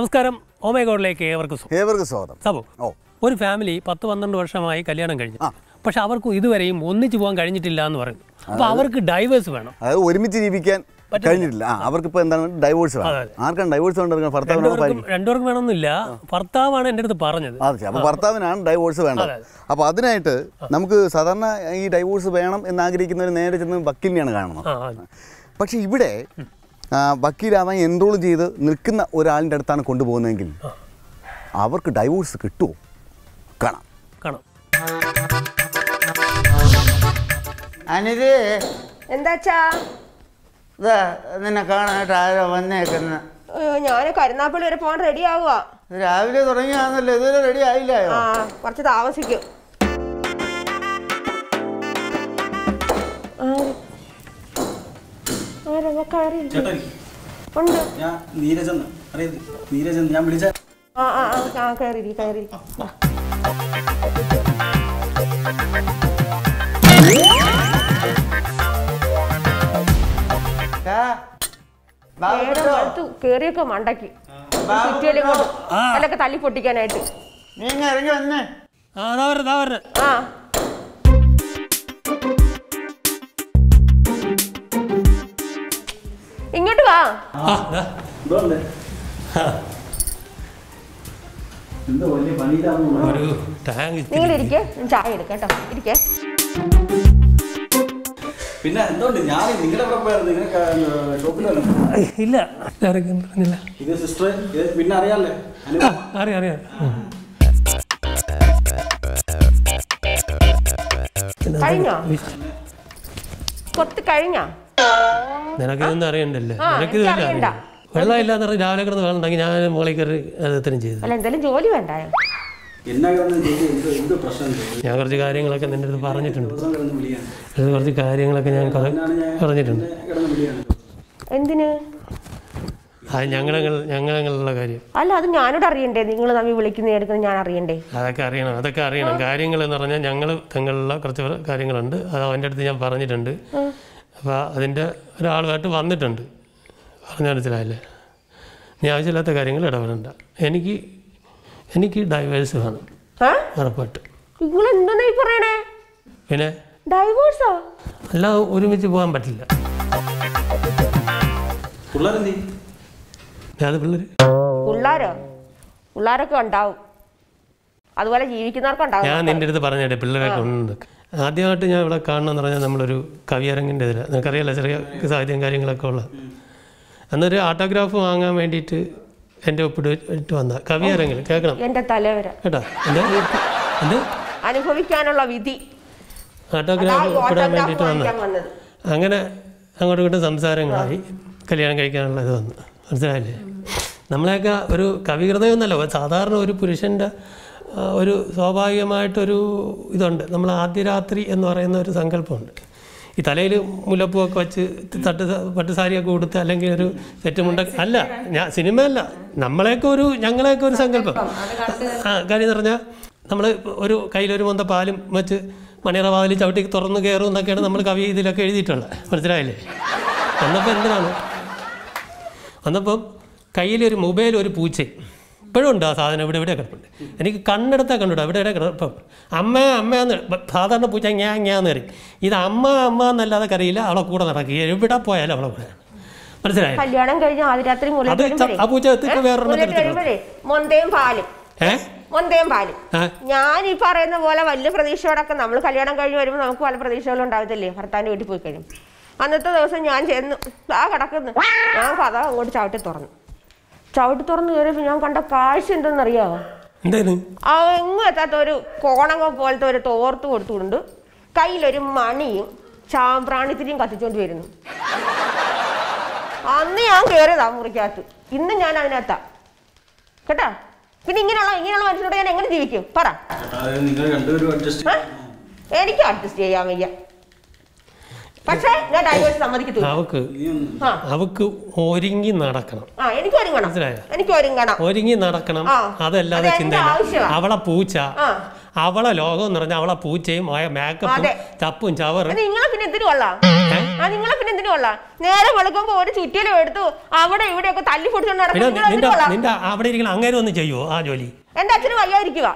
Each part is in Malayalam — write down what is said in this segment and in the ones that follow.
നമസ്കാരം ഓമേഗോഡിലേക്ക് ഏവർക്കും സ്വാഗതം. സബു ഒരു ഫാമിലി 10-12 വർഷമായി കല്യാണം കഴിഞ്ഞു. പക്ഷെ അവർക്ക് ഇതുവരെയും ഒന്നിച്ചു പോകാൻ കഴിഞ്ഞിട്ടില്ല എന്ന് പറയുന്നു. അപ്പോൾ അവർക്ക് ഡൈവേഴ്സ് വേണം. അതായത് ഒരുമിച്ച് ജീവിക്കാൻ കഴിഞ്ഞിട്ടില്ല. അവർക്ക് ഇപ്പോൾ എന്താണ് ഡൈവോഴ്സ് വേണം. ആർക്കാണ് ഡൈവോഴ്സ് വേണ്ടത്? രണ്ടുപേർക്കും വേണമെന്നില്ല. ഭർത്താവാണ് എൻ്റെ അടുത്ത് പറഞ്ഞത്. അപ്പോൾ ഭർത്താവിനാണ് ഡൈവോഴ്സ് വേണ്ടത്. അപ്പോൾ അതിനായിട്ട് നമുക്ക് സാധാരണ ഈ ഡൈവോഴ്സ് വേണം എന്നാഗ്രഹിക്കുന്നവർ നേരെ ചെന്ന് വക്കീലിനെയാണ് കാണുന്നത്. പക്ഷെ ഇവിടെ വക്കീലാവാൻ എൻറോൾ ചെയ്ത് നിൽക്കുന്ന ഒരാളിൻ്റെ അടുത്താണ് കൊണ്ടുപോകുന്നതെങ്കിൽ അവർക്ക് ഡൈവോഴ്സ് കിട്ടുമോ? കാണാം. അനിത് എന്താച്ചാ നിന്നെ കാണാനായിട്ട് ആരോ വന്നേക്കുന്ന? ഞാൻ കരുനാപ്പള്ളി വരെ പോകാൻ റെഡി ആവുക. രാവിലെ തുടങ്ങിയാണല്ലോ, ഇതുവരെ റെഡി ആയില്ലായോ? കുറച്ച് താമസിക്കും. കേറിയൊക്കെ മണ്ടക്ക് അല്ലൊക്കെ തല്ലി പൊട്ടിക്കാനായിട്ട്. നീ ഇറങ്ങി വന്നേ. ഇങ്ങോട്ട് വാ. നിങ്ങൾ ഇരിക്കേ, ചായ എടുക്കട്ടോ. ഇരിക്കേ. പിന്നെ എന്തുകൊണ്ട് ഞാൻ നിങ്ങളുടെ ഇല്ല ഇത് സിസ്റ്റർ പിന്നെ അറിയാല്ലേ? അറിയാം. കഴിഞ്ഞോ? കൊത്ത് കഴിഞ്ഞോ? നിനക്കിതൊന്നും അറിയണ്ടല്ലേ? നിനക്കിത് അറിയണ്ട. വെള്ളം ഇല്ലാന്ന് പറഞ്ഞ് രാവിലെ കിടന്ന് വെള്ളം ഉണ്ടെങ്കിൽ ഞാൻ മുകളിൽ കയറി അതെത്രയും ചെയ്തു. അല്ല എന്തെങ്കിലും ജോലി വേണ്ടായോ? ഞാൻ കുറച്ച് കാര്യങ്ങളൊക്കെ നിന്റെ അടുത്ത് പറഞ്ഞിട്ടുണ്ട്. കുറച്ച് കാര്യങ്ങളൊക്കെ ഞാൻ പറഞ്ഞിട്ടുണ്ട്. എന്തിന്? അത് ഞങ്ങളുള്ള കാര്യം. അല്ല അത് ഞാനോട് അറിയണ്ടേ? നിങ്ങൾ തമ്മിൽ വിളിക്കുന്ന എടുക്കുന്നത് ഞാൻ അറിയണ്ടേ? അതൊക്കെ അറിയണം. കാര്യങ്ങൾ എന്ന് പറഞ്ഞാൽ ഞങ്ങൾ തങ്ങളുള്ള കുറച്ച് കാര്യങ്ങളുണ്ട്. അത് അവൻ്റെ അടുത്ത് ഞാൻ പറഞ്ഞിട്ടുണ്ട്. അപ്പോൾ അതിൻ്റെ ഒരാളുമായിട്ട് വന്നിട്ടുണ്ട്. പറഞ്ഞ മനസ്സിലായില്ലേ? നീ ആവശ്യമില്ലാത്ത കാര്യങ്ങൾ ഇടപെടണ്ട. എനിക്ക് ഡൈവേഴ്സ് വേണം ഉറപ്പായിട്ട്. പിന്നെ അല്ല ഒരുമിച്ച് പോകാൻ പറ്റില്ല. പിള്ളേരൊക്കെ ഉണ്ടാവും, അതുപോലെ ജീവിക്കുന്നവർക്കുണ്ടാവും. ഞാൻ നിന്റെ അടുത്ത് പറഞ്ഞേ പിള്ളേരൊക്കെ ഉണ്ട്. ആദ്യമായിട്ട് ഞാൻ ഇവിടെ കാണണമെന്ന് പറഞ്ഞാൽ നമ്മളൊരു കവിയരങ്ങിൻ്റെ ഇതിലാണ്. നിനക്കറിയാലോ ചെറിയ സാഹിത്യം കാര്യങ്ങളൊക്കെ ഉള്ളത്. അന്നൊരു ഓട്ടോഗ്രാഫ് വാങ്ങാൻ വേണ്ടിയിട്ട് എൻ്റെ ഒപ്പിട്ട് വന്ന കവിയരങ്ങിൽ കേൾക്കണം. എൻ്റെ തലവര കേട്ടോ. അനുഭവിക്കാനുള്ള വിധി ഓട്ടോഗ്രാഫ് ഒപ്പിടാൻ വേണ്ടിയിട്ട് വന്നത്. അങ്ങനെ അങ്ങോട്ടും ഇങ്ങോട്ടും സംസാരങ്ങളായി കല്യാണം കഴിക്കാനുള്ള ഇത് വന്നു. മനസ്സിലായില്ലേ? നമ്മളെയൊക്കെ ഒരു കവിഹൃദയമൊന്നുമല്ല, സാധാരണ ഒരു പുരുഷൻ്റെ ഒരു സ്വാഭാവികമായിട്ടൊരു ഇതുണ്ട്. നമ്മൾ ആദ്യ രാത്രി എന്ന് പറയുന്ന ഒരു സങ്കല്പമുണ്ട്. ഈ തലയിൽ മുല്ലപ്പൂവൊക്കെ വെച്ച് പട്ടുസാരിയൊക്കെ കൊടുത്ത് അല്ലെങ്കിൽ ഒരു സെറ്റുമുണ്ട അല്ല, സിനിമയല്ല, ഞങ്ങളെയൊക്കെ ഒരു സങ്കല്പം. കാര്യം എന്ന് പറഞ്ഞാൽ നമ്മൾ ഒരു കയ്യിലൊരു മൊന്ത പാലും വെച്ച് മണിയറ വാതിൽ ചവിട്ടി തുറന്ന് കയറും എന്നൊക്കെയാണ് നമ്മൾ കവി ഇതിലൊക്കെ എഴുതിയിട്ടുള്ളത്. മനസ്സിലായില്ലേ? വന്നപ്പം കയ്യിലൊരു മൊബൈൽ, ഒരു പൂച്ചയും ഇപ്പോഴും ഉണ്ട്. ആ സാധനം ഇവിടെ കിടപ്പുണ്ട്. എനിക്ക് കണ്ണെടുത്താൽ കണ്ടുവിടും. ഇവിടെ കിടപ്പം അമ്മയെന്ന് സാധാരണ പൂച്ച ഞാന്ന് കയറി. ഇത് അമ്മ എന്നല്ലാതെ കറിയില്ല. അവളെ കൂടെ നടക്കുക. എവിടെ പോയാലും അവളെ കൂടെ. മനസ്സിലായി? കല്യാണം കഴിഞ്ഞ ആ പൂച്ച മൊന്തയും പാലും. ഞാൻ ഈ പറയുന്ന പോലെ വലിയ പ്രതീക്ഷയോടൊക്കെ നമ്മൾ കല്യാണം കഴിഞ്ഞ് വരുമ്പോൾ നമുക്ക് പല പ്രതീക്ഷകളും ഉണ്ടാവത്തില്ലേ? ഭർത്താവിൻ്റെ വീട്ടിൽ പോയി കഴിയും. അന്നത്തെ ദിവസം ഞാൻ ചെന്ന് കിടക്കുന്നു. ഞാൻ കഥ അങ്ങോട്ട് ചവിട്ടി തുറന്ന് കയറിയപ്പോൾ ഞാൻ കണ്ട കാഴ്ച എന്തെന്നറിയാമോ? എങ്ങും എത്താത്ത ഒരു കോണങ്ങ പോലത്തെ ഒരു തോർത്ത് കൊടുത്തുകൊണ്ട് കയ്യിലൊരു മണിയും ചാമ്പ്രാണിത്തിരിയും കത്തിച്ചോണ്ട് വരുന്നു. അന്ന് ഞാൻ കയറിയതാ മുറിക്കകത്ത്. ഇന്ന് ഞാൻ അതിനകത്താ കേട്ടാ. പിന്നെ ഇങ്ങനെയുള്ള മനുഷ്യനോട് ഞാൻ എങ്ങനെ ജീവിക്കും പറ? എനിക്ക് അഡ്ജസ്റ്റ് ചെയ്യാൻ വയ്യ. പക്ഷേ ഞാൻ ഡൈവേഴ്സ് സമ്മതിക്കത്തില്ല. അവക്ക് ഒരുങ്ങി നടക്കണം. ഒരുങ്ങി നടക്കണം. അതല്ലാതെ ചിന്തയില്ല. അവളെ പൂച്ച, അവളെ ലോകം എന്ന് പറഞ്ഞാൽ അവളെ പൂച്ചയും മേക്കപ്പും ചപ്പും ചവറും. നിങ്ങളെ പിന്നെ എന്തിനു കൊള്ളാം? കൊള്ളാം. നേരെ വെളുക്കുമ്പോ ഒരു ചുറ്റിലും എടുത്തു അവിടെ ഇവിടെയൊക്കെ തല്ലി പൊടിച്ചോണ്ട് നിന്റെ അവിടെ ഇരിക്കണം അങ്ങനെ ഒന്ന് ചെയ്യുമോ ആ ജോലി? എന്റെ അച്ഛന് വയ്യാതിരിക്കുക.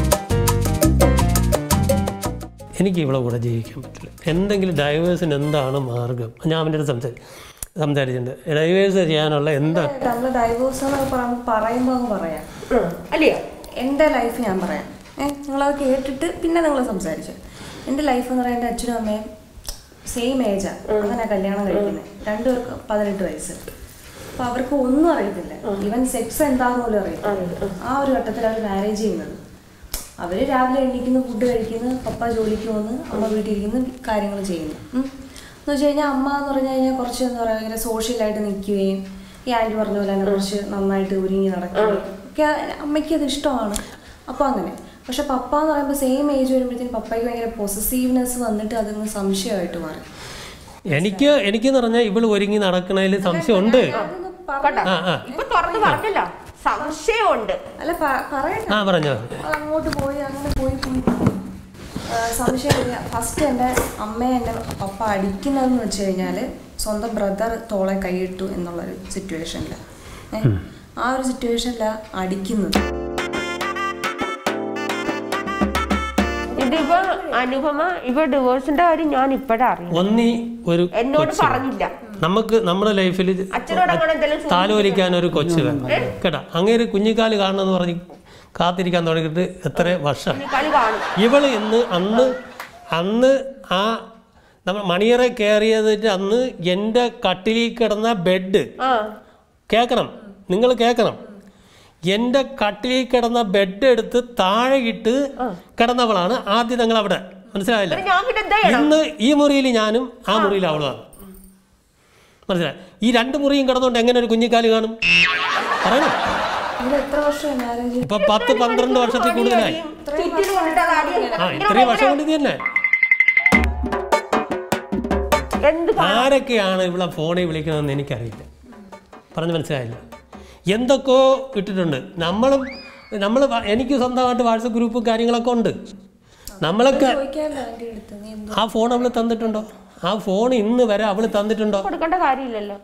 എനിക്ക് ഇവിടെ കൂടെ ജീവിക്കാൻ പറ്റില്ല. എന്തെങ്കിലും ഡൈവേഴ്സിന് എന്താണ് മാർഗം? ഞാൻ അവൻ്റെ അടുത്ത് സംസാരിച്ചിട്ടുണ്ട്. ഡൈവേഴ്സ് ചെയ്യാനുള്ള എന്താ? നമ്മൾ ഡൈവേഴ്സ് പറയുമ്പോൾ അങ്ങ് പറയാം അല്ലേ? എൻ്റെ ലൈഫ് ഞാൻ പറയാം. നിങ്ങളത് കേട്ടിട്ട് പിന്നെ നിങ്ങൾ സംസാരിച്ചു. എൻ്റെ ലൈഫ് എന്ന് പറയുന്നത് എൻ്റെ അച്ഛനും അമ്മയും സെയിം ഏജാണ്. അങ്ങനെ കല്യാണം കഴിക്കുന്നത്. രണ്ടുപേർക്ക് 18 വയസ്സ്. അപ്പോൾ അവർക്ക് ഒന്നും അറിയത്തില്ല. ഈവൻ സെക്സ് എന്താന്ന് പോലും അറിയത്തില്ല. ആ ഒരു ഘട്ടത്തിൽ അവർ മാരേജ് ചെയ്യുന്നത്. അവർ രാവിലെ എണീക്കുന്നു, ഫുഡ് കഴിക്കുന്നു, പപ്പ ജോലിക്ക് പോകുന്നു, അമ്മ വീട്ടിലിരിക്കുന്നു, കാര്യങ്ങൾ ചെയ്യുന്നു. എന്ന് വെച്ച് കഴിഞ്ഞാൽ അമ്മ എന്ന് പറഞ്ഞു കഴിഞ്ഞാൽ കുറച്ച് എന്താ പറയുക ഇങ്ങനെ സോഷ്യലായിട്ട് നിൽക്കുകയും ഈ ആൻറ്റി പറഞ്ഞ പോലെ തന്നെ കുറച്ച് നന്നായിട്ട് ഒരുങ്ങി നടക്കുകയും ഒക്കെ അമ്മയ്ക്ക് അത് ഇഷ്ടമാണ്. അപ്പോൾ അങ്ങനെ. പക്ഷെ പപ്പ എന്ന് പറയുമ്പോൾ സെയിം ഏജ് വരുമ്പോഴത്തേക്കും പപ്പയ്ക്ക് ഭയങ്കര പൊസസീവ്നെസ് വന്നിട്ട് അതിന് സംശയമായിട്ട് മാറി. എനിക്കെന്ന് പറഞ്ഞാൽ ഇവള് ഒരുങ്ങി നടക്കണതിൽ സംശയമുണ്ട്. സംശയമുണ്ട് അല്ല പറയട്ടെ. അങ്ങോട്ട് പോയി അങ്ങനെ പോയി സംശയമില്ല. ഫസ്റ്റ് എൻ്റെ അമ്മയെ എൻ്റെ പപ്പ അടിക്കുന്നതെന്ന് വെച്ച് കഴിഞ്ഞാൽ സ്വന്തം ബ്രദർ തോളെ കൈയിട്ടു എന്നുള്ളൊരു സിറ്റുവേഷനിലാണ്. ആ ഒരു സിറ്റുവേഷനിലാണ് അടിക്കുന്നത്. ഇതിപ്പോ അനുപമ ഇപ്പൊ ഡിവോഴ്സിന്റെ കാര്യം ഞാൻ ഇപ്പഴാ അറിയാം. എന്നോട് പറഞ്ഞില്ല. നമുക്ക് നമ്മുടെ ലൈഫിൽ താലോലിക്കാൻ ഒരു കൊച്ചു കേട്ടാ. അങ്ങേര് കുഞ്ഞിക്കാല് കാണണമെന്ന് പറഞ്ഞ് കാത്തിരിക്കാൻ തുടങ്ങിയിട്ട് എത്ര വർഷം. ഇവള് അന്ന് ആ നമ്മൾ മണിയറെ കയറിയത് അന്ന് എൻ്റെ കട്ടിലിൽ കിടന്ന ബെഡ് കേൾക്കണം, നിങ്ങൾ കേൾക്കണം. എൻ്റെ കട്ടിലിൽ കിടന്ന ബെഡ് എടുത്ത് താഴെ ഇട്ട് കിടന്നവളാണ് ആദ്യം. ഞങ്ങൾ അവിടെ മനസ്സിലായില്ല. ഇന്ന് ഈ മുറിയിൽ ഞാനും ആ മുറിയിൽ അവളുമാണ്. മനസ്സിലായി? ഈ 2 മുറിയും കിടന്നുകൊണ്ട് എങ്ങനെ ഒരു കുഞ്ഞിക്കാല് കാണും പറയണം. ഇപ്പൊ 10-12 വർഷത്തിൽ കൂടുതലായി. ഇത്രയും വർഷം കൊണ്ട് ഇത് തന്നെ. ആരൊക്കെയാണ് ഇവിടെ ഫോണിൽ വിളിക്കണമെന്ന് എനിക്കറിയില്ല. പറഞ്ഞ് മനസ്സിലായില്ല. എന്തൊക്കെയോ ഇട്ടിട്ടുണ്ട്. നമ്മൾ എനിക്ക് സ്വന്തമായിട്ട് വാട്സപ്പ് ഗ്രൂപ്പും കാര്യങ്ങളൊക്കെ ഉണ്ട്. നമ്മളൊക്കെ ആ ഫോൺ അവള് തന്നിട്ടുണ്ടോ? ആ ഫോൺ ഇന്ന് വരെ അവള് തന്നിട്ടുണ്ടോ? കൊടുക്കേണ്ട കാര്യമില്ലല്ലോ.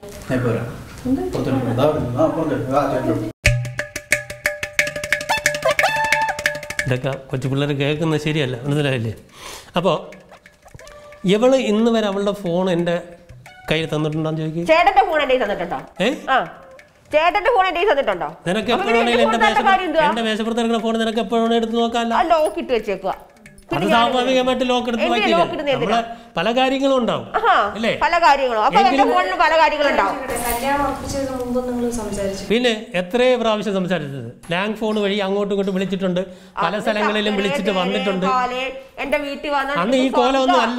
ഇതൊക്കെ കൊച്ചു പിള്ളേർ കേൾക്കുന്നത് ശരിയല്ല. മനസ്സിലായില്ലേ? അപ്പോൾ ഇവള് ഇന്ന് വരെ അവളുടെ ഫോൺ എൻ്റെ കയ്യിൽ തന്നിട്ടുണ്ടോന്ന് ചോദിക്കും. ചേട്ടന്റെ ഫോൺ എൻ്റെ തന്നിട്ടുണ്ടോ? ചേട്ടന്റെ ഫോൺ എൻ്റെ തന്നിട്ടുണ്ടോ? നിനക്ക് എപ്പോഴാണെങ്കിലും എന്റെ മേശപ്പുറത്ത് ഇറങ്ങുന്ന ഫോൺ നിനക്ക് എപ്പോഴാണ് എടുത്ത് നോക്കാമല്ലോ. ലോക്ക് ഇട്ട് വെച്ചേക്കുക. അത് സ്വാഭാവികമായിട്ട് ലോക്ക് എടുത്ത് വയ്ക്കില്ല. പല കാര്യങ്ങളും ഉണ്ടാവും അല്ലേ? പിന്നെ എത്രയോ പ്രാവശ്യം സംസാരിച്ചത് ലാൻഡ് ഫോൺ വഴി അങ്ങോട്ടും ഇങ്ങോട്ടും വിളിച്ചിട്ടുണ്ട്. പല സ്ഥലങ്ങളിലും വിളിച്ചിട്ട് വന്നിട്ടുണ്ട്. അന്ന് ഈ കോലമൊന്നും അല്ല.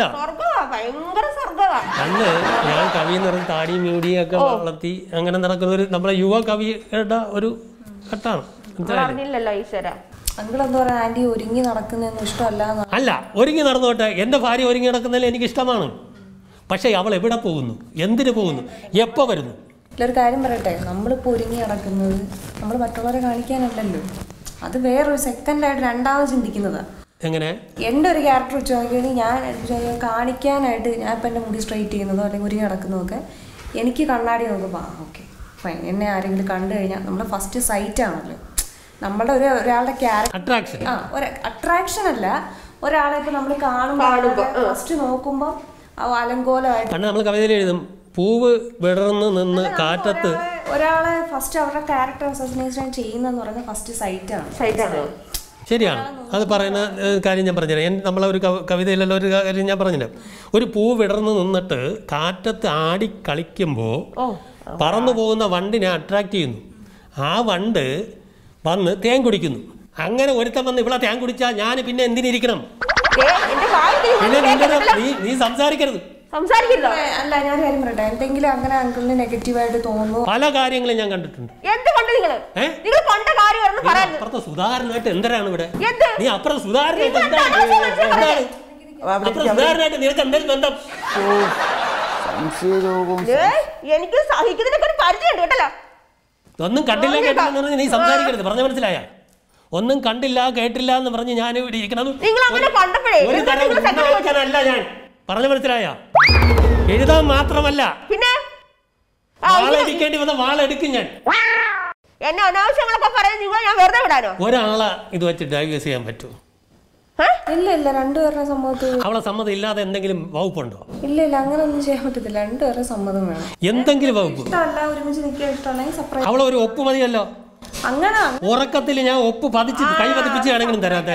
അന്ന് ഞാൻ കവി നിറഞ്ഞ താടിയും മ്യൂടിയും ഒക്കെ വളർത്തി അങ്ങനെ നടക്കുന്ന ഒരു നമ്മളെ യുവ കവിയുടെ ഒരു ഘട്ടമാണ്. ഒരുങ്ങി നടക്കുന്നതൊന്നും ഇഷ്ടമല്ല. അല്ല, ഒരുങ്ങി നടന്നോട്ടെ. എൻ്റെ ഭാര്യ ഒരുങ്ങി നടക്കുന്നതിൽ എനിക്ക് ഇഷ്ടമാണ്. പക്ഷെ അവൾ എവിടെ പോകുന്നു, എന്തിനു പോകുന്നു, എപ്പോൾ വരുന്നു? ഒരു കാര്യം പറയട്ടെ, നമ്മളിപ്പോൾ ഒരുങ്ങി നടക്കുന്നത് നമ്മൾ മറ്റുള്ളവരെ കാണിക്കാനല്ലല്ലോ. അത് വേറൊരു സെക്കൻഡായിട്ട് രണ്ടാമത് ചിന്തിക്കുന്നതാണ്. എങ്ങനെ? എൻ്റെ ഒരു ക്യാരക്ടർ വെച്ച് നോക്കിയാൽ ഞാൻ കാണിക്കാനായിട്ട് ഞാൻ ഇപ്പം എൻ്റെ മുടി സ്ട്രെയിറ്റ് ചെയ്യുന്നതോ അല്ലെങ്കിൽ ഒരുങ്ങി നടക്കുന്നതൊക്കെ എനിക്ക് കണ്ണാടി നോക്കുമ്പോൾ ഓക്കെ ഫൈൻ. എന്നെ ആരെങ്കിലും കണ്ടു കഴിഞ്ഞാൽ നമ്മുടെ ഫസ്റ്റ് സൈറ്റ് ആണല്ലോ നമ്മുടെ ഒരാളുടെ ക്യാരക്ടർ. ഒരു അട്രാക്ഷൻ അല്ല, ഒരാളെ ഇപ്പൊ നമ്മൾ കാണുമ്പോൾ ഫസ്റ്റ് നോക്കുമ്പോൾ അലങ്കോലമായിട്ട് നമ്മൾ കവിതയിൽ എഴുതും പൂവ് വിടർന്ന് നിന്ന് കാറ്റത്ത്. ഒരാളെ ഫസ്റ്റ് അവരുടെ ക്യാരക്ടർ അസസിനേഷൻ ചെയ്യുന്നതെന്ന് പറയുന്നത് ഫസ്റ്റ് സൈറ്റാണ്. ശരിയാണ്, അത് പറയുന്ന കാര്യം ഞാൻ പറഞ്ഞുതരാം. നമ്മളെ ഒരു കവിതയിലല്ലോ ഒരു കാര്യം ഞാൻ പറഞ്ഞില്ല. ഒരു പൂ വിടർന്ന് നിന്നിട്ട് കാറ്റത്ത് ആടി കളിക്കുമ്പോൾ പറന്നു പോകുന്ന വണ്ടിനെ അട്രാക്ട് ചെയ്യുന്നു. ആ വണ്ട് വന്ന് തേൻ കുടിക്കുന്നു. അങ്ങനെ ഒരുത്തം വന്ന് ഇവിടെ തേൻ കുടിച്ചാൽ ഞാൻ പിന്നെ എന്തിനിരിക്കണം? നീ സംസാരിക്കരുത്. അല്ല, ഞാൻ കാര്യം പറയട്ടെ, എന്തെങ്കിലും അങ്ങനെ അങ്കിളിന് നെഗറ്റീവായിട്ട് തോന്നുന്നു. പല കാര്യങ്ങളും ഞാൻ കണ്ടിട്ടുണ്ട്. അപ്പുറത്തെ സുധാകരനായിട്ട് എന്തിനാണ് ഇവിടെ? നീ അപ്പുറം സുധാകരനായിട്ട് സുധാകരനായിട്ട് നിനക്ക് എന്തെങ്കിലും ബന്ധം? എനിക്ക് സഹിക്കുന്നതിനൊക്കെ ഒരു പരിധിയുണ്ട് കേട്ടല്ലോ. ഒന്നും കണ്ടില്ല കേട്ടില്ലെന്ന് പറഞ്ഞ് നീ സംസാരിക്കരുത്. പറഞ്ഞ മനസ്സിലായ? ഒന്നും കണ്ടില്ല കേട്ടില്ല എന്ന് പറഞ്ഞ് ഞാൻ ഇവിടെ ഇരിക്കണം. ഒരു തരം ഞാൻ പറഞ്ഞ മനസ്സിലായ? എഴുതാൻ മാത്രമല്ല വാളെടുക്കേണ്ടി വന്ന വാളെടുക്കും ഞാൻ. എന്നെ അനാവശ്യങ്ങളൊക്കെ പറയാൻ നിങ്ങൾ ഞാൻ വെറുതെ വിടാനോ? ഒരാളെ ഇത് വെച്ച് ഡൈവേഴ്സ് ചെയ്യാൻ പറ്റുമോ? ഇല്ല ഇല്ല, രണ്ടുപേരുടെ സമ്മതത്തിൽ. അവളെ സമ്മതം ഇല്ലാതെ എന്തെങ്കിലും വകുപ്പുണ്ടോ? ഇല്ല ഇല്ല, അങ്ങനെ ഒന്നും ചെയ്യാൻ പറ്റത്തില്ല. രണ്ടുപേരുടെ സമ്മതം വേണം. എന്തെങ്കിലും വകുപ്പ് ഇഷ്ടമല്ല, ഒരുമിച്ച് നിൽക്കാൻ ഇഷ്ടമല്ലെങ്കിൽ സെപ്പറേറ്റ്. അവളെ ഒരു ഒപ്പ് മതിയല്ലോ. അങ്ങനെ ഉറക്കത്തിൽ ഞാൻ ഒപ്പ് പതിച്ച് കൈ പതിപ്പിച്ചാണെങ്കിലും തരാത്ത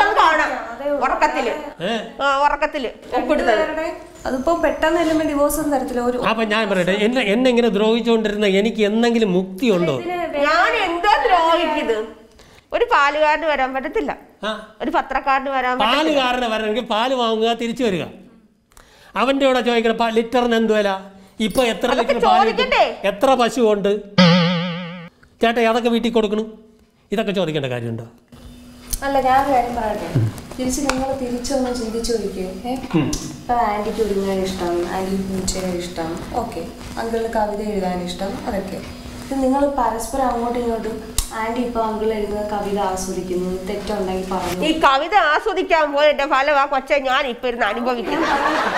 അതിപ്പോ പെട്ടെന്ന് എല്ലാം ഡിവോഴ്സ് ഒന്നും തരത്തില്ല. അപ്പൊ ഞാൻ പറയട്ടെ, എന്നെ ഇങ്ങനെ ദ്രോഹിച്ചുകൊണ്ടിരുന്ന എനിക്ക് എന്തെങ്കിലും മുക്തി ഉണ്ടോ? ഞാൻ എന്തോ ദ്രോഹിക്കുന്നത്? ഒരു പാലുകാരന് വരാൻ പറ്റത്തില്ല, ഒരു പത്രക്കാരന് വരാൻ. പാലുകാരന് വരണമെങ്കിൽ പാല് വാങ്ങുക, തിരിച്ചു വരിക. അവന്റെ കൂടെ ചോദിക്കണം ലിറ്ററിന് എന്ത് വില, ഇപ്പൊ എത്ര ലിറ്റർ പാല്, എത്ര പശു ഉണ്ട് ചേട്ടാ, അതൊക്കെ വീട്ടിൽ കൊടുക്കണം. ഇതൊക്കെ ചോദിക്കേണ്ട കാര്യമുണ്ടോ? അല്ല, ഞാൻ കാര്യം പറയട്ടെ. തിരിച്ച് നിങ്ങൾ തിരിച്ചൊന്ന് ചിന്തിച്ചു നോക്കിയോ. ഇപ്പൊ ആന്റിക്ക് ഒരുങ്ങാൻ ഇഷ്ടം, ആന്റിക്ക് പൂച്ചയാൻ ഇഷ്ടം, ഓക്കെ, അങ്കിളിന് കവിത എഴുതാൻ ഇഷ്ടം, അതൊക്കെ. ഇത് നിങ്ങൾ പരസ്പരം അങ്ങോട്ടും ഇങ്ങോട്ടും ആന്റി ഇപ്പൊ അങ്കിൾ എഴുതുന്ന കവിത ആസ്വദിക്കുന്നു, തെറ്റുണ്ടെങ്കിൽ പറഞ്ഞു. ഈ കവിത ആസ്വദിക്കാൻ പോയതിന്റെ ഫലം ആ കൊച്ചെ ഞാൻ ഇപ്പൊ ഇരുന്ന് അനുഭവിക്കുന്നു.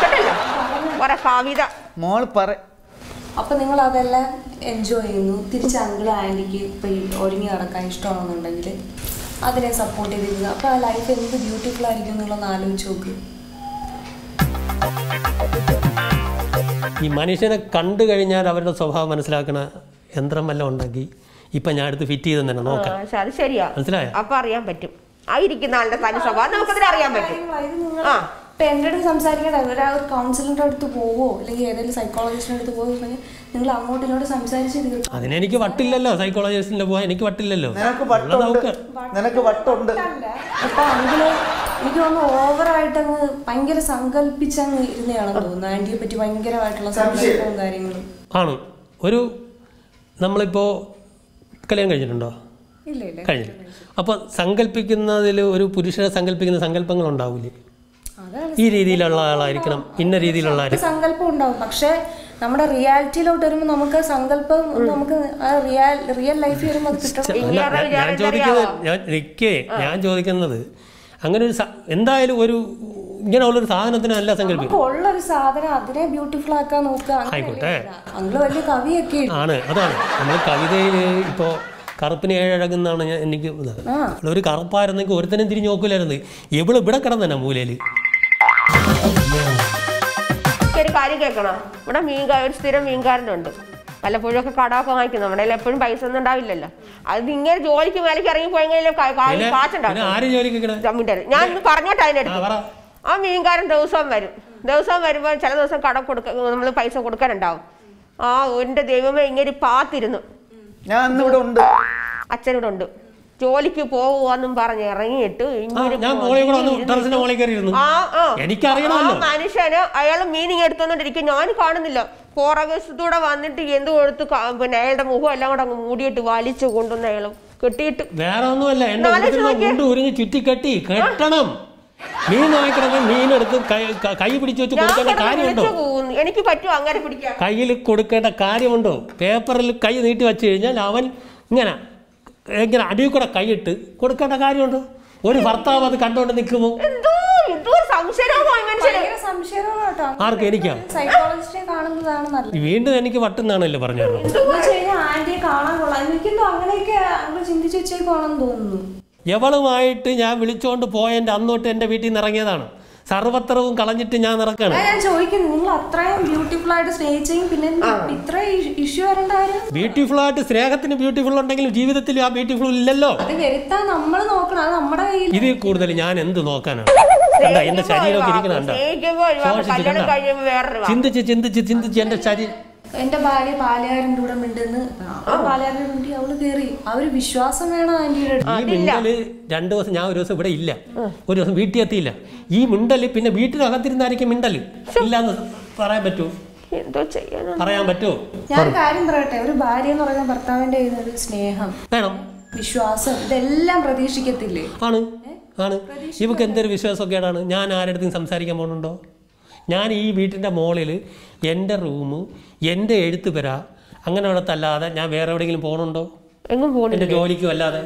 കവിത മോൾ പറ. അപ്പൊ നിങ്ങൾ അതെല്ലാം എൻജോയ് ചെയ്യുന്നു. തിരിച്ച് അങ്കിൾ ആന്റിക്ക് ഇപ്പൊ ഒഴുങ്ങി നടക്കാൻ ഇഷ്ടമാണെന്നുണ്ടെങ്കിൽ അതിനെ സപ്പോർട്ട് ചെയ്തിരിക്കുക. അപ്പൊ ആ ലൈഫ് എന്ത് ബ്യൂട്ടിഫുൾ ആയിരിക്കും എന്നുള്ളതൊന്ന് ആലോചിച്ച് നോക്ക്. ഈ മനുഷ്യനെ കണ്ടു കഴിഞ്ഞാൽ അവരുടെ സ്വഭാവം മനസ്സിലാക്കണ യന്ത്രം വല്ലതും ഉണ്ടെങ്കിൽ ഇപ്പൊ ഞാൻ എടുത്ത് ഫിറ്റ് ചെയ്ത് തന്നെ നോക്കാം. അത് ശരിയാ, മനസ്സിലായോ? അപ്പൊ അറിയാൻ പറ്റും ആ ഇരിക്കുന്ന ആളുടെ തനി സ്വഭാവം നമുക്കതിൽ അറിയാൻ പറ്റും. ഇപ്പൊ എൻ്റെ അടുത്ത് സംസാരിക്കേണ്ട ഒരു കൗൺസിലറിന്റെ അടുത്ത് പോവോ അല്ലെങ്കിൽ ഏതെങ്കിലും സൈക്കോളജിസ്റ്റിന്റെ അടുത്ത് പോകുന്നുണ്ടെങ്കിൽ നിങ്ങൾ അങ്ങോട്ടും ഇങ്ങോട്ട് സംസാരിച്ച് തീർക്കും. അതിനെനിക്ക് വട്ടില്ലല്ലോ, സൈക്കോളജിസ്റ്റിന്റെ പോവാൻ എനിക്ക് വട്ടില്ലല്ലോ. നിനക്ക് വട്ടുണ്ട്. അപ്പൊ അങ്കിള് എനിക്ക് തോന്നുന്നു ഓവറായിട്ട് അങ്ങ് ഭയങ്കര സങ്കല്പിച്ചങ്ങ് ഇരുന്നയാണെന്ന് തോന്നുന്നു. ആന്റിയെ പറ്റി ഭയങ്കരമായിട്ടുള്ള സങ്കല്പവും കാര്യങ്ങളും ആണ്. ഒരു നമ്മളിപ്പോ കല്യാണം കഴിഞ്ഞിട്ടുണ്ടോ? കഴിഞ്ഞില്ല. അപ്പൊ സങ്കല്പിക്കുന്നതിൽ ഒരു പുരുഷനെ സങ്കല്പിക്കുന്ന സങ്കല്പങ്ങൾ ഉണ്ടാവില്ലേ? ഈ രീതിയിലുള്ള ആളായിരിക്കണം, ഇന്ന രീതിയിലുള്ള സങ്കല്പം ഉണ്ടാവും. പക്ഷെ നമ്മുടെ റിയാലിറ്റിയിലോട്ട് വരുമ്പോൾ നമുക്ക് സങ്കല്പം നമുക്ക് റിയൽ ലൈഫിൽ വരുമ്പോൾ അത് കിട്ടണം. ഞാൻ ചോദിക്കുന്നത് അങ്ങനെ ഒരു എന്തായാലും ഒരു ഇങ്ങനെയുള്ളൊരു സാധനത്തിനല്ല സങ്കല്പിക്കും. ഉള്ളൊരു സാധനം അതിനെ ബ്യൂട്ടിഫുൾ ആക്കാൻ നോക്കുക. ആയിക്കോട്ടെ, അങ്ങള് വലിയ കവിയൊക്കെ ആണ്. അതാണ് നമ്മൾ കവിതയിൽ ഇപ്പോൾ കറുപ്പിന് ഏഴഴകുന്നാണ് എനിക്ക്. ഒരു കറുപ്പായിരുന്നെങ്കിൽ ഒരുത്തനും തിരിഞ്ഞ് നോക്കില്ലായിരുന്നു. എവിടെ ഇവിടെ കിടന്നെ മൂലയിൽ. ഒരു കാര്യം കേൾക്കണം, ഇവിടെ ഒരു സ്ഥിരം മീൻകാരനുണ്ട്. വല്ലപ്പോഴും ഒക്കെ കടമൊക്കെ വാങ്ങിക്കും. നമ്മുടെ എപ്പോഴും പൈസ ഒന്നും ഉണ്ടാവില്ലല്ലോ. അത് ഇങ്ങനെ ജോലിക്ക് മേലേക്ക് ഇറങ്ങി പോയെങ്കിലും കാശുണ്ടാവും. ഞാൻ പറഞ്ഞോട്ടെ അതിനടുത്ത്. ആ മീൻകാരൻ ദിവസം വരുമ്പോൾ ചില ദിവസം കടം നമ്മൾ പൈസ കൊടുക്കാനുണ്ടാവും. ആ എന്റെ ദൈവമേ, ഇങ്ങനെ പാത്തിരുന്നു. അച്ഛനോട് ഉണ്ട് ജോലിക്ക് പോവാന്നും പറഞ്ഞ് ഇറങ്ങിയിട്ട് മനുഷ്യന് അയാൾ മീനിങ് എടുത്തോണ്ടിരിക്കും. ഞാൻ കാണുന്നില്ല, പുറകശത്തൂടെ വന്നിട്ട് എന്ത് കൊടുത്ത് പിന്നെ അയാളുടെ മുഖം എല്ലാം കൂടെ അങ്ങ് മൂടിയിട്ട് വലിച്ചു കൊണ്ടുവന്ന് അയാളും കെട്ടിയിട്ട് വേറെ ഒന്നുമല്ല ചുറ്റിക്കെട്ടി കെട്ടണം. മീനെടുത്ത് കൈ പിടിച്ചു വെച്ച് കൊടുക്കേണ്ട കാര്യമുണ്ടോ? എനിക്ക് പറ്റുമോ അങ്ങനെ പിടിക്കാൻ? കയ്യിൽ കൊടുക്കേണ്ട കാര്യമുണ്ടോ? പേപ്പറിൽ കൈ നീട്ടി വെച്ച് കഴിഞ്ഞാൽ അവൻ ഇങ്ങനെ അടിയിൽ കൂടെ കൈയിട്ട് കൊടുക്കേണ്ട കാര്യമുണ്ടോ? ഒരു ഭർത്താവ് അത് കണ്ടോണ്ട് നിൽക്കുമോ? ആർക്ക്? എനിക്കാ? വീണ്ടും എനിക്ക് വട്ടുന്നാണല്ലോ പറഞ്ഞു. എവളുമായിട്ട് ഞാൻ വിളിച്ചോണ്ട് പോയതിന്റെ അന്നോട്ട് എന്റെ വീട്ടിൽ നിന്ന് ഇറങ്ങിയതാണ്. സർവത്രവും കളഞ്ഞിട്ട് ഞാൻ നടക്കാണ്. ബ്യൂട്ടിഫുൾ ആയിട്ട് സ്നേഹത്തിന് ബ്യൂട്ടിഫുൾ ഉണ്ടെങ്കിലും ജീവിതത്തിൽ ആ ബ്യൂട്ടിഫുൾ ഇല്ലല്ലോ. ഇതിൽ കൂടുതൽ ഞാൻ എന്ത് നോക്കാനാണ്? എന്റെ ശരീരമൊക്കെ ഇരിക്കണുണ്ടോ? ചിന്തിച്ച് ചിന്തിച്ച് ചിന്തിച്ച് എന്റെ ശരീരം. എന്റെ ഭാര്യ പാലുകാരൻ്റെ കൂടെ മിണ്ടെന്ന് പാലുകാരൻ്റെ മിണ്ടി അവള് കേറി. അവര് വിശ്വാസം വേണം ആന്റിയുടെ. ഈ മിണ്ടല് 2 ദിവസം ഞാൻ ഒരു ദിവസം ഇവിടെ ഇല്ല, ഒരു ദിവസം വീട്ടിൽ എത്തിയില്ല. ഈ മിണ്ടല് പിന്നെ വീട്ടിനകത്തിരുന്നായിരിക്കും മിണ്ടല്. ഇല്ലാന്ന് പറയാൻ പറ്റുമോ? എന്തോ ചെയ്യാൻ പറയാൻ പറ്റുമോ? ഞാൻ കാര്യം പറയട്ടെ, ഒരു ഭാര്യ എന്ന് പറയുന്ന ഭർത്താവിന്റെ ഒരു സ്നേഹം വേണം, വിശ്വാസം, ഇതെല്ലാം പ്രതീക്ഷിക്കത്തില്ലേ? ആണ് ആണ്. ഇവക്ക് എന്തൊരു വിശ്വാസമൊക്കെയാണ്. ഞാൻ ആരുടെ സംസാരിക്കാൻ പോകുന്നുണ്ടോ? ഞാൻ ഈ വീട്ടിൻ്റെ മുകളിൽ എൻ്റെ റൂം, എൻ്റെ എഴുത്തുപെര അങ്ങനെയുള്ളതല്ലാതെ ഞാൻ വേറെ എവിടെയെങ്കിലും പോകണുണ്ടോ? എന്റെ ജോലിക്കും അല്ലാതെ.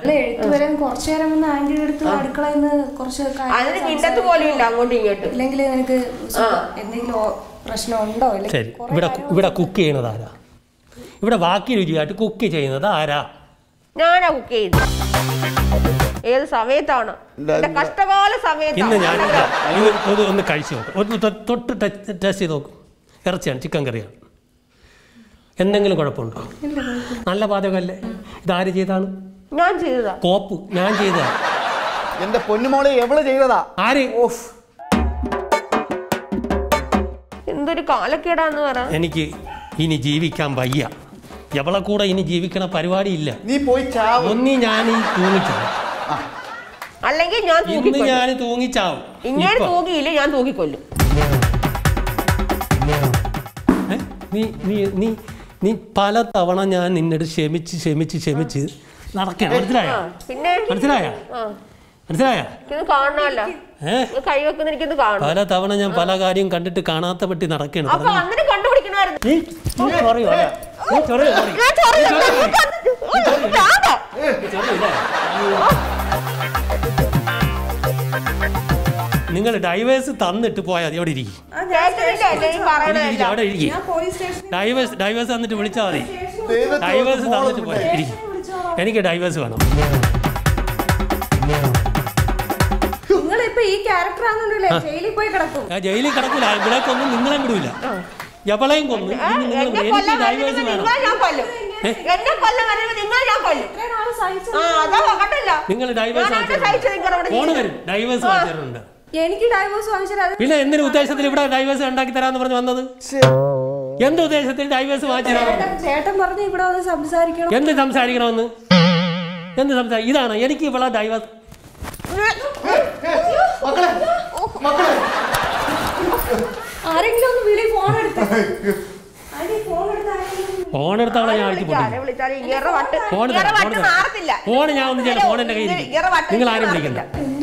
ഇല്ലെങ്കിൽ നിനക്ക് എന്തെങ്കിലും പ്രശ്നമുണ്ടോ? ശരി, ഇവിടെ കുക്ക് ചെയ്യണതാരാ? ഇവിടെ ബാക്കി രുചിയായിട്ട് കുക്ക് ചെയ്യുന്നത് ആരാ? ഞാനാ കുക്ക് ചെയ്യുന്നത്. ഏത് സമയത്താണ്? കഷ്ടകാല സമയത്ത്. ഇന്ന് ഞാൻ ഒന്ന് കഴിച്ചു നോക്കും, ഒന്ന് തൊട്ട് ടേസ്റ്റ് ചെയ്ത് നോക്കും. ഇറച്ചിയാണ്, ചിക്കൻ കറിയാണ്. എന്തെങ്കിലും കുഴപ്പമുണ്ടോ? നല്ല പാചകമല്ലേ? ഇതാര് ചെയ്താണ്? ഞാൻ ചെയ്തതാ. കോപ്പ് ഞാൻ ചെയ്തതാ. എന്റെ പൊന്നുമോളെ എവള് ചെയ്തതാ? ആര്? എന്തൊരു കാലക്കേടാന്ന് പറ. എനിക്ക് ഇനി ജീവിക്കാൻ വയ്യ. എവളെ കൂടെ ഇനി ജീവിക്കണ പരിപാടി ഇല്ല. നീ പോയി ചാവും. ഒന്നി ഞാൻ തൂങ്ങിച്ചാവും, അല്ലെങ്കിൽ ഞാൻ തൂങ്ങിച്ചാവും. ഇങ്ങനെ തൂങ്ങിയില്ല, ഞാൻ തൂങ്ങിക്കൊല്ലും. നീ പല തവണ ഞാൻ നിന്നോട് ക്ഷമിച്ച് നടക്കണം. മനസ്സിലായോ? കാണണല്ലോ, കഴിവെക്കുന്ന എനിക്കിത് കാണണം. പല തവണ ഞാൻ പല കാര്യം കണ്ടിട്ട് കാണാത്ത പറ്റി നടക്കണം. കണ്ടുപിടിക്കണമായിരുന്നു. നിങ്ങൾ ഡൈവേഴ്സ് തന്നിട്ട് പോയാൽ എവിടെ ഇരിക്കും? അവിടെ ഇരിക്കും. ഡൈവേഴ്സ് തന്നിട്ട് വിളിച്ചാൽ മതി. ഡൈവേഴ്സ് തന്നിട്ട് പോയാൽ ഇരിക്കും. എനിക്ക് ഡൈവേഴ്സ് വേണം. ജയിലിൽ കിടക്കൂല. ഇവിടെ കൊന്നും നിങ്ങളെ വിടൂല. എവളെയും കൊന്നു. എനിക്ക് ഡൈവേഴ്സ് വേണം. നിങ്ങൾ ഡൈവേഴ്സ് ഫോണ് വരും. ഡൈവേഴ്സ് വാങ്ങിച്ചിട്ടുണ്ട്. എനിക്ക് ഡൈവോഴ്സ് വാങ്ങിച്ചത് പിന്നെ എന്തൊരു ഉദ്ദേശത്തിൽ ഇവിടെ ഡൈവേഴ്സ് ഉണ്ടാക്കി തരാന്ന് പറഞ്ഞ് വന്നത്? എന്ത് ഉദ്ദേശത്തിൽ ഡൈവേഴ്സ് വാങ്ങിച്ചു തരാം? ചേട്ടൻ പറഞ്ഞു ഇവിടെ വന്ന് സംസാരിക്കണം. എന്ത് സംസാരിക്കണമെന്ന്? എന്ത് സംസാരിക്കും? ഇതാണ് എനിക്ക് ഇവിടെ ഡൈവേഴ്സ്. ആരെങ്കിലും ഒന്ന് വിളി, ഫോൺ എടുത്ത്. ഫോൺ എടുത്തവളെ ഞാൻ അടിച്ചു പൊട്ടി. ഫോൺ ഞാൻ ഒന്നും ചെയ്യണ്ട. ഫോൺ എന്റെ കയ്യിൽ. നിങ്ങൾ ആരും വിളിക്കണ്ട.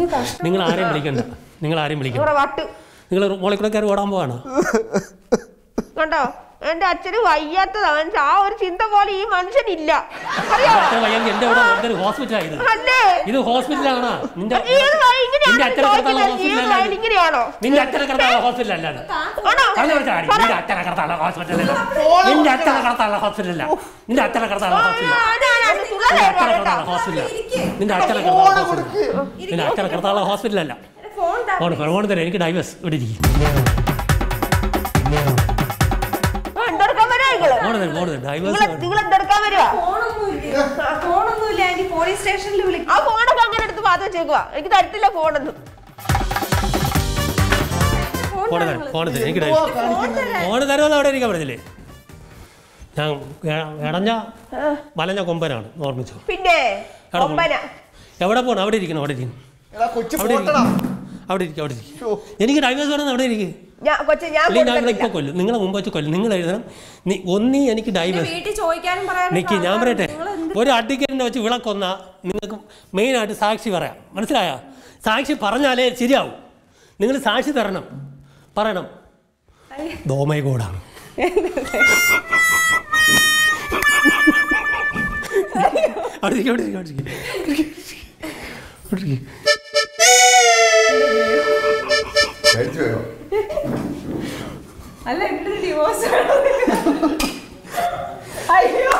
നിങ്ങൾ മോളിൽ കൂടെ കയറി ഓടാൻ പോവാണ്. കണ്ടോ, എന്റെ അച്ഛന് വയ്യാത്തതാണ്. ആ ഒരു ചിന്ത പോലെ ഈ മനുഷ്യനില്ല. ഹോസ്പിറ്റലായത്. ഇത് ഹോസ്പിറ്റലാണോ? നിന്റെ അച്ഛനെ കിടത്താനുള്ള ഹോസ്പിറ്റലല്ല. നിന്റെ അച്ഛനെ കിടത്താനുള്ള ഹോസ്പിറ്റലല്ല. നിന്റെ അച്ഛനെ കിടത്താനുള്ള ഹോസ്പിറ്റലല്ല. നിന്റെ അച്ഛനെ കിടത്താനുള്ള ഹോസ്പിറ്റലല്ല. നിന്റെ അച്ഛനെ കിടത്താനുള്ള ഹോസ്പിറ്റൽ. നിന്റെ അച്ഛനെ കിടത്താനുള്ള ഹോസ്പിറ്റലല്ല. ഫോൺ തരാം. എനിക്ക് ഡൈവേഴ്സ് ഇവിടെ ഇരിക്കും. എനിക്ക് തരത്തില്ല ഫോണൊന്നും. ഫോണ് തരുമെന്ന് അവിടെ ഇരിക്കാൻ പറഞ്ഞില്ലേ? ഞാൻ ഇടഞ്ഞ വലഞ്ഞ കൊമ്പനാണ്, ഓർമ്മിച്ചോ? പിന്നെ എവിടെ പോകണം? അവിടെ ഇരിക്കണം. എനിക്ക് ഡൈവേഴ്സ് വേണം. അവിടെ ഇരിക്കും. ഞാൻ ഇപ്പൊ കൊല്ലും. നിങ്ങളെ മുമ്പ് വെച്ച് കൊല്ലും. നിങ്ങൾ എഴുതണം, ഒന്നീ എനിക്ക് ഡൈവേഴ്സ്. നിക്ക്, ഞാൻ പറയട്ടെ. ഒരു അഡ്വക്കേറ്റിനെ വെച്ച് വിളക്കൊന്ന നിങ്ങൾക്ക് മെയിനായിട്ട് സാക്ഷി പറയാം. മനസ്സിലായോ? സാക്ഷി പറഞ്ഞാലേ ശരിയാവും. നിങ്ങൾ സാക്ഷി തരണം, പറയണം. ദോമൈകോടാണ്. അല്ല, ഡിവോഴ്സ് അയ്യോ.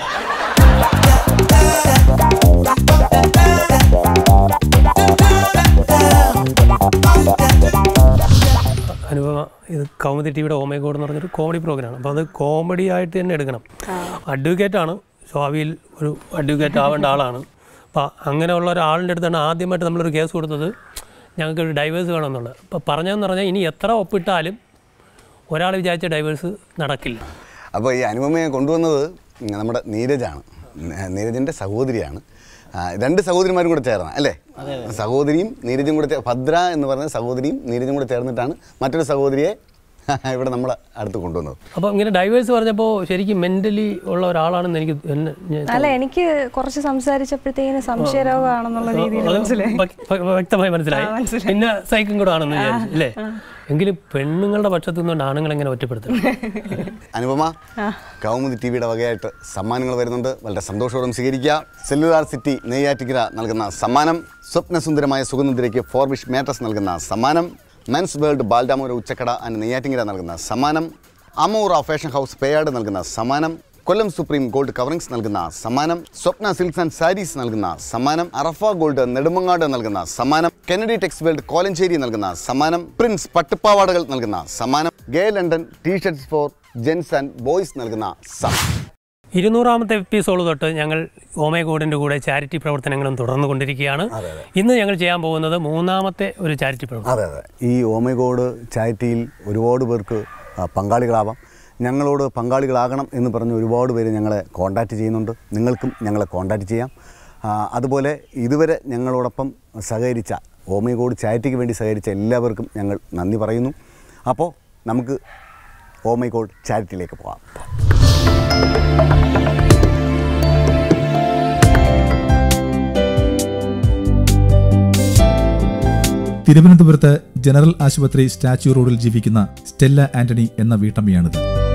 അനുപമ, ഇത് കൗമുദി ടിവിയുടെ ഓ മൈ ഗോഡ് എന്ന് പറഞ്ഞൊരു കോമഡി പ്രോഗ്രാമാണ്. അപ്പോൾ അത് കോമഡി ആയിട്ട് തന്നെ എടുക്കണം. അഡ്വക്കേറ്റാണ്, ഭാവിയിൽ ഒരു അഡ്വക്കേറ്റ് ആവേണ്ട ആളാണ്. അപ്പോൾ അങ്ങനെയുള്ള ഒരാളിൻ്റെ അടുത്താണ് ആദ്യമായിട്ട് നമ്മളൊരു കേസ് കൊടുത്തത്. ഞങ്ങൾക്കൊരു ഡൈവേഴ്സ് വേണമെന്നുള്ളത്. അപ്പോൾ പറഞ്ഞതെന്ന് പറഞ്ഞാൽ ഇനി എത്ര ഒപ്പിട്ടാലും ഒരാൾ വിചാരിച്ച ഡൈവേഴ്സ് നടക്കില്ല. അപ്പോൾ ഈ അനുപമയെ കൊണ്ടുവന്നത് നമ്മുടെ നീരജാണ്. നീരജിൻ്റെ സഹോദരിയാണ്. രണ്ട് സഹോദരിമാരും കൂടെ ചേർന്ന അല്ലേ? സഹോദരിയും നീരജും കൂടെ, ഭദ്ര എന്ന് പറഞ്ഞ സഹോദരിയും നീരജും കൂടെ ചേർന്നിട്ടാണ് മറ്റൊരു സഹോദരിയെ ഇവിടെ നമ്മൾ അടുത്ത് കൊണ്ടുവന്നത്. അപ്പോൾ ഇങ്ങനെ ഡൈവേഴ്സ് പറഞ്ഞപ്പോൾ ശരിക്കും മെൻ്റലി ഉള്ള ഒരാളാണെന്ന് എനിക്ക് അല്ല, എനിക്ക് കുറച്ച് സംസാരിച്ചപ്പോഴത്തേക്കിന് സംശയരോഗമാണെന്നുള്ള രീതിയിൽ വ്യക്തമായി മനസ്സിലായി. പിന്നെ സൈക്കും കൂടെ ആണെന്ന് വിചാരിച്ചു അല്ലേ? എങ്കിലും പെണ്ണുങ്ങളുടെ പക്ഷത്തു നിന്നുകൊണ്ട് ആണുങ്ങൾ എങ്ങനെ ഒറ്റപ്പെടുത്തും? അനുപമ, കൗമുദി ടിവിയുടെ വകയായിട്ട് സമ്മാനങ്ങൾ വരുന്നുണ്ട്. വളരെ സന്തോഷപൂർവ്വം സ്വീകരിക്കുക. സെല്ലുലാർ സിറ്റി നെയ്യാറ്റിക്കര നൽകുന്ന സമ്മാനം, സ്വപ്നസുന്ദരമായ സുഗന്ധത്തിലേക്ക് ഫോർവിഷ് മാട്രസ് നൽകുന്ന സമ്മാനം, മെൻസ് വേൾഡ് ബാൽഡാമോര ഉച്ചക്കട ആൻഡ് നെയ്യാറ്റിങ്കര നൽകുന്ന സമ്മാനം, അമൂറ ഫാഷൻ ഹൗസ് പേയാട് നൽകുന്ന സമ്മാനം, കൊല്ലം സുപ്രീം ഗോൾഡ് കവറിംഗ്സ് നൽകുന്ന സമ്മാനം, സ്വപ്ന സിൽക്സ് ആൻഡ് സാരീസ് നൽകുന്ന സമ്മാനം, അറഫ ഗോൾഡ് നെടുമങ്ങാട് നൽകുന്ന സമ്മാനം, കെനഡി ടെക്സ് വേൾഡ് കോലഞ്ചേരി നൽകുന്ന സമ്മാനം, പ്രിൻസ് പട്ടുപ്പാവാടകൾ നൽകുന്ന സമ്മാനം, ഗേ London t-shirts for gents and boys നൽകുന്ന സമ്മാനം. 200ാമത്തെ എപ്പിസോഡ് തൊട്ട് ഞങ്ങൾ ഓമൈ ഗോഡിൻ്റെ കൂടെ ചാരിറ്റി പ്രവർത്തനങ്ങളും തുടർന്നുകൊണ്ടിരിക്കുകയാണ്. ഇന്ന് ഞങ്ങൾ ചെയ്യാൻ പോകുന്നത് 3ാമത്തെ ഒരു ചാരിറ്റി പ്രവർത്തനം. അതെ, ഈ ഓമൈ ഗോഡ് ചാരിറ്റിയിൽ ഒരുപാട് പേർക്ക് പങ്കാളികളാവാം. ഞങ്ങളോട് പങ്കാളികളാകണം എന്ന് പറഞ്ഞ് ഒരുപാട് പേര് ഞങ്ങളെ കോൺടാക്റ്റ് ചെയ്യുന്നുണ്ട്. നിങ്ങൾക്കും ഞങ്ങളെ കോൺടാക്റ്റ് ചെയ്യാം. അതുപോലെ ഇതുവരെ ഞങ്ങളോടൊപ്പം സഹകരിച്ച ഓമൈ ഗോഡ് ചാരിറ്റിക്ക് വേണ്ടി സഹകരിച്ച എല്ലാവർക്കും ഞങ്ങൾ നന്ദി പറയുന്നു. അപ്പോൾ നമുക്ക് ഓമൈ ഗോഡ് ചാരിറ്റിയിലേക്ക് പോകാം. തിരുവനന്തപുരത്ത് ജനറൽ ആശുപത്രി സ്റ്റാച്യു റോഡിൽ ജീവിക്കുന്ന സ്റ്റെല്ല ആന്റണി എന്ന വീട്ടമ്മയാണിത്.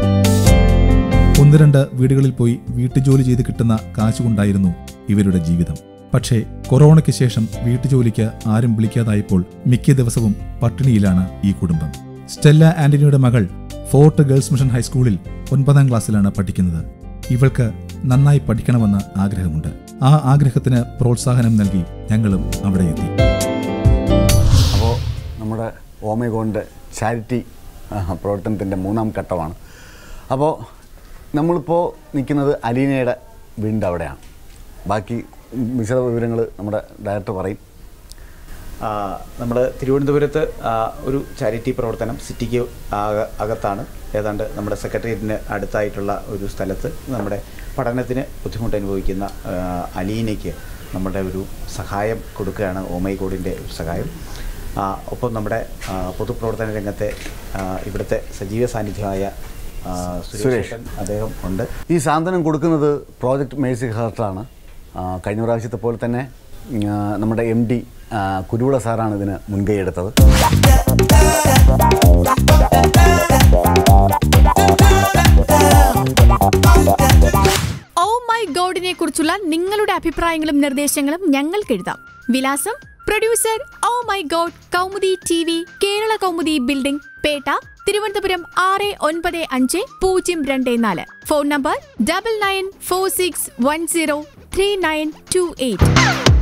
1-2 വീടുകളിൽ പോയി വീട്ടുജോലി ചെയ്ത് കിട്ടുന്ന കാശുകൊണ്ടായിരുന്നു ഇവരുടെ ജീവിതം. പക്ഷേ കൊറോണയ്ക്ക് ശേഷം വീട്ടുജോലിക്ക് ആരും വിളിക്കാതായപ്പോൾ മിക്ക ദിവസവും പട്ടിണിയിലാണ് ഈ കുടുംബം. സ്റ്റെല്ല ആന്റണിയുടെ മകൾ ഫോർട്ട് ഗേൾസ് മിഷൻ ഹൈസ്കൂളിൽ 9ാം ക്ലാസ്സിലാണ് പഠിക്കുന്നത്. ഇവൾക്ക് നന്നായി പഠിക്കണമെന്ന് ആഗ്രഹമുണ്ട്. ആ ആഗ്രഹത്തിന് പ്രോത്സാഹനം നൽകി ഞങ്ങളും അവിടെ എത്തി. അപ്പോൾ നമ്മുടെ ഓമൈ ഗോഡിൻ്റെ ചാരിറ്റി പ്രവർത്തനത്തിൻ്റെ 3ാം ഘട്ടമാണ്. അപ്പോൾ നമ്മളിപ്പോൾ നിൽക്കുന്നത് അലീനയുടെ വീടിൻ്റെ അവിടെയാണ്. ബാക്കി വിശദ വിവരങ്ങൾ നമ്മുടെ ഡയറക്ടർ പറയും. നമ്മൾ തിരുവനന്തപുരത്ത് ഒരു ചാരിറ്റി പ്രവർത്തനം സിറ്റിക്ക് അകത്താണ്, ഏതാണ്ട് നമ്മുടെ സെക്രട്ടേറിയറ്റിന് അടുത്തായിട്ടുള്ള ഒരു സ്ഥലത്ത് നമ്മുടെ പഠനത്തിന് ബുദ്ധിമുട്ട് അനുഭവിക്കുന്ന അലീനയ്ക്ക് നമ്മുടെ ഒരു സഹായം കൊടുക്കുകയാണ് ഓമൈ ഗോഡിൻ്റെ ഒരു സഹായം. ഒപ്പം നമ്മുടെ പൊതുപ്രവർത്തന രംഗത്തെ ഇവിടുത്തെ സജീവ സാന്നിധ്യമായ സുരേഷ് അദ്ദേഹം ഉണ്ട്. ഈ സാന്ത്വനം കൊടുക്കുന്നത് പ്രോജക്റ്റ് മേഴ്സി ഹാർട്ടാണ്. കഴിഞ്ഞ പ്രാവശ്യത്തെ പോലെ തന്നെ നമ്മുടെ MD കുരുവിള സാറാണ് ഇതിന് മുൻകൈ എടുത്തത്. ഓ മൈ ഗോഡിനെ കുറിച്ചുള്ള നിങ്ങളുടെ അഭിപ്രായങ്ങളും നിർദ്ദേശങ്ങളും ഞങ്ങൾക്ക് എഴുതാം. വിലാസം: producer oh my God, Kaumudi TV, Kerala Kaumudi building, Pettah, Thiruvananthapuram 695024. Phone number 9946103928.